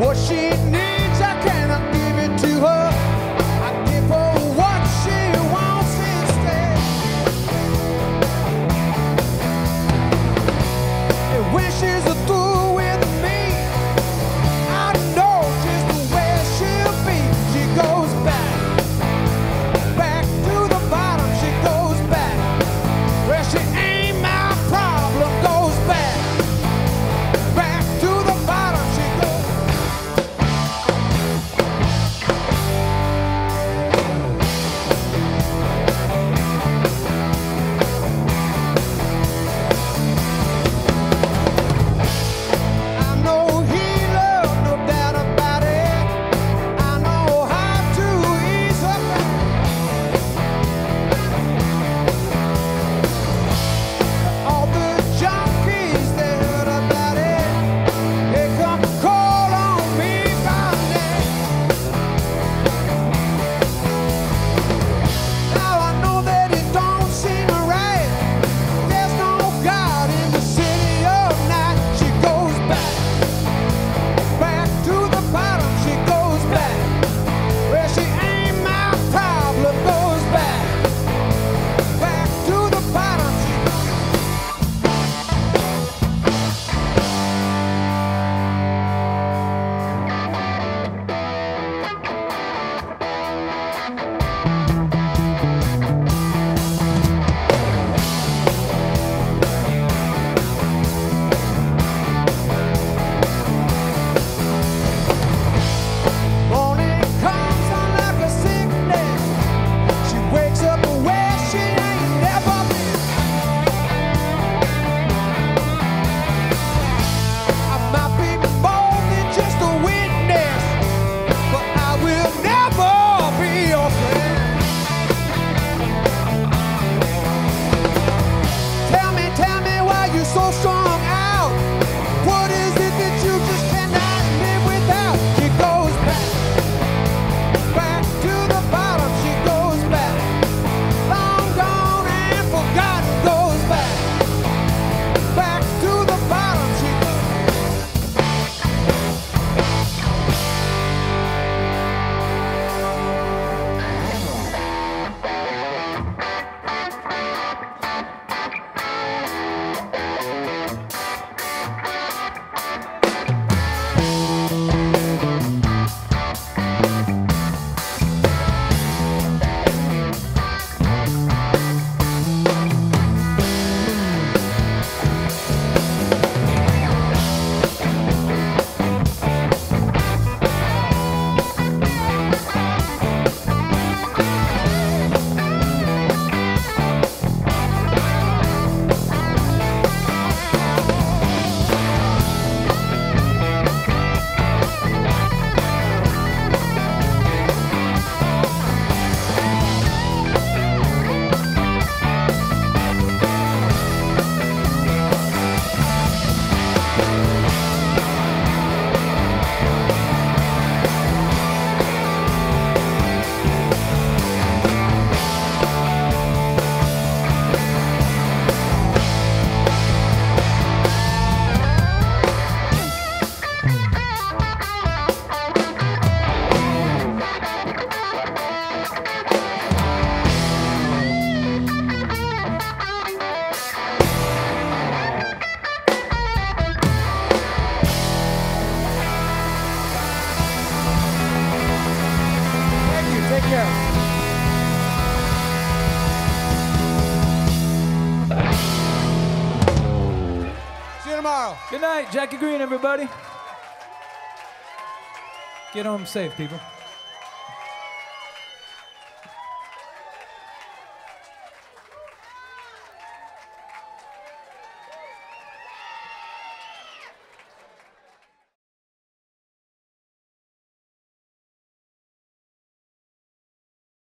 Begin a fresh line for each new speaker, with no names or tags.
What she needs, I cannot give it to her. I give her what she wants instead. And when she's through with me, I know just where she'll be. She goes back, back to the bottom. She goes back where she ain't my problem. Goes back, back to the bottom. She goes. I'm no healer, no doubt about it. I know how to ease her pain. All the junkies, they heard about it. They come call on me by name. Now I know that it don't seem right. There's no God in the city of night. She goes back, back to the bottom. She goes back where she ain't my problem. Goes back, back to the bottom. She morning comes on like a sickness. She wakes up where she ain't never been. I might be more than just a witness, but I will never be your friend. Tell me why you so strung out. What is it that you just cannot live without? She goes back, back to the bottom. She goes back, long gone and forgotten. Goes back, back to the bottom. She goes. Thank you. Take care. See you tomorrow.
Good night, Jackie Greene, everybody. Get home safe, people.